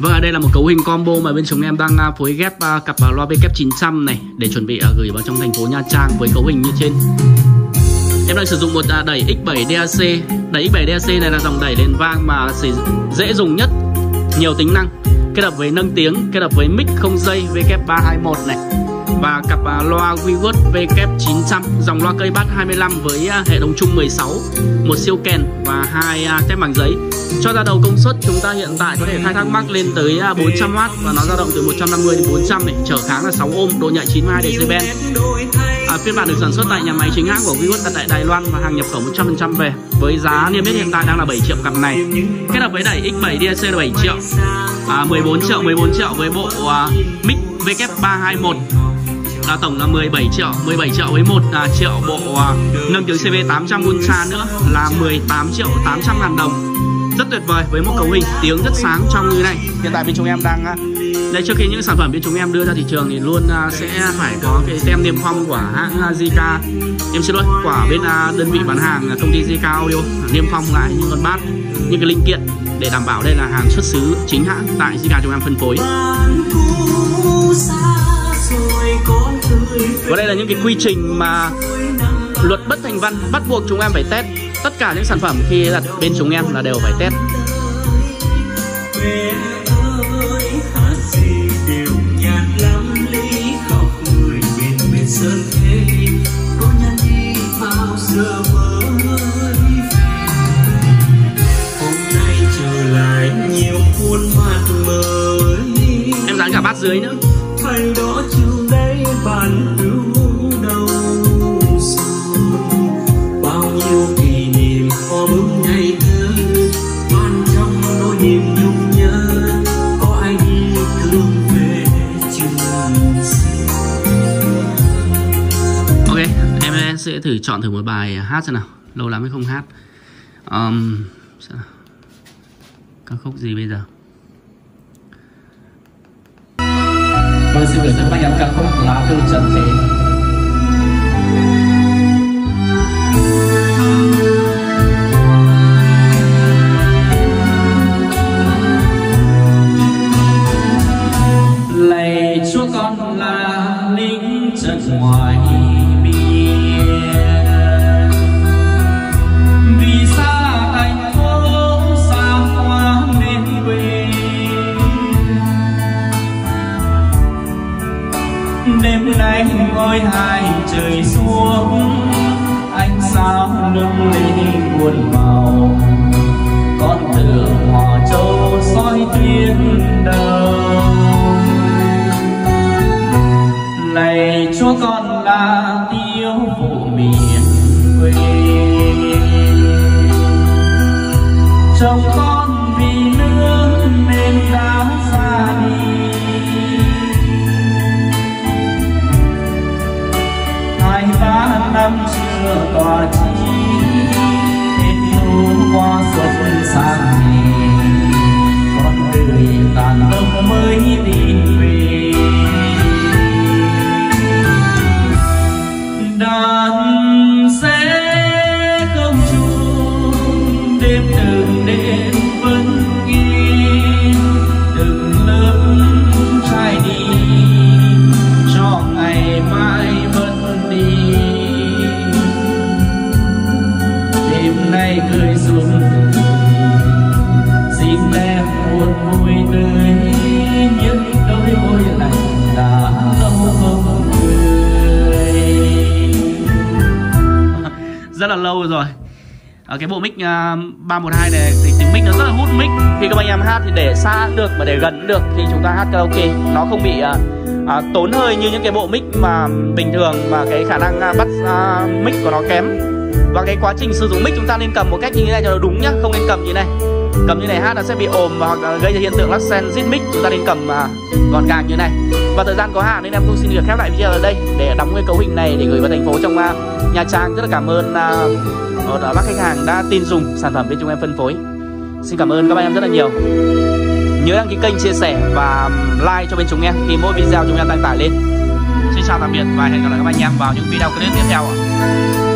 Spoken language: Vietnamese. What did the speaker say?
Vâng, đây là một cấu hình combo mà bên chúng em đang phối ghép cặp loa VK900 này để chuẩn bị gửi vào trong thành phố Nha Trang với cấu hình như trên. Em đang sử dụng một đẩy X7 DAC. Đẩy X7 DAC này là dòng đẩy lên vang mà dễ dùng nhất, nhiều tính năng, kết hợp với nâng tiếng, kết hợp với mic không dây VK321 này, và cặp loa Wiword VK900, dòng loa cây bass 25 với hệ thống chung 16, một siêu kèn và 2 tép bằng giấy. Cho ra đầu công suất chúng ta hiện tại có thể khai thác max lên tới 400W và nó dao động từ 150 đến 400 này, trở kháng là 6 ohm, độ nhạy 92 dB. Phiên bản được sản xuất tại nhà máy chính hãng của Wiword đặt tại Đài Loan và hàng nhập khẩu 100% về. Với giá niêm yết hiện tại đang là 7 triệu cặp này. Kết hợp với đẩy X7 DAC là 7 triệu. 14 triệu với bộ mic VK321. Tổng là 17 triệu với 1 triệu bộ nâng tiếng CB 800 Ultra nữa là 18 triệu 800 ngàn đồng. Rất tuyệt vời với một cấu hình tiếng rất sáng trong như này. Hiện tại bên chúng em đang đây, trước khi những sản phẩm bên chúng em đưa ra thị trường thì luôn sẽ phải có cái tem niêm phong của hãng JK, em xin lỗi, của bên đơn vị bán hàng công ty JK Audio niêm phong lại những con bass, những cái linh kiện để đảm bảo đây là hàng xuất xứ chính hãng tại JK chúng em phân phối. Và đây là những cái quy trình mà luật bất thành văn bắt buộc chúng em phải test. Tất cả những sản phẩm khi đặt bên chúng em là đều phải test. Em dán cả bát dưới nữa. Ok, em sẽ chọn thử một bài hát xem nào. Lâu lắm mới không hát. Ca khúc gì bây giờ? Vâng, xin gửi tới các em ca khúc Lá Thư Trần Thế. Lạy Chúa, con là lính trận ngoài biên, vì xa thành phố, xa hoa miền quê. Đêm nay ngôi hai trời xuống, ánh sao lung linh buồn màu, con tượng Hò Châu soi tuyến đầu. Này Chúa, con là tiêu phụ miền quê, chồng con vì nước nên đã xa đi. Hai ba năm chưa tỏa chi, hết thu qua xuân sang hè, con đời tàn tâm mới đi về. Đàn sẽ không chuông đêm từng đêm vẫn nghe, từng lớp trai đi cho ngày mai vẫn đi. Đêm nay cười xuống xin em một vui tươi, những đôi môi lạnh đã lâu không cười. Rất là lâu rồi. Cái bộ mic 312 này thì tiếng mic nó rất là hút mic. Khi các anh em hát thì để xa được mà để gần được khi chúng ta hát karaoke nó không bị tốn hơi như những cái bộ mic mà bình thường mà cái khả năng bắt mic của nó kém. Và cái quá trình sử dụng mic chúng ta nên cầm một cách như thế này cho nó đúng nhá, không nên cầm như này. Cầm như này hát nó sẽ bị ồm và hoặc gây ra hiện tượng lắc sen rít mic. Chúng ta nên cầm gọn gàng như này. Và thời gian có hạn nên em cũng xin được khép lại video ở đây để đóng cái cấu hình này để gửi vào thành phố trong Nha Trang. Rất là cảm ơn bác khách hàng đã tin dùng sản phẩm bên chúng em phân phối. Xin cảm ơn các bạn em rất là nhiều. Nhớ đăng ký kênh, chia sẻ và like cho bên chúng em khi mỗi video chúng em đăng tải lên. Xin chào tạm biệt và hẹn gặp lại các anh em vào những video clip tiếp theo ạ.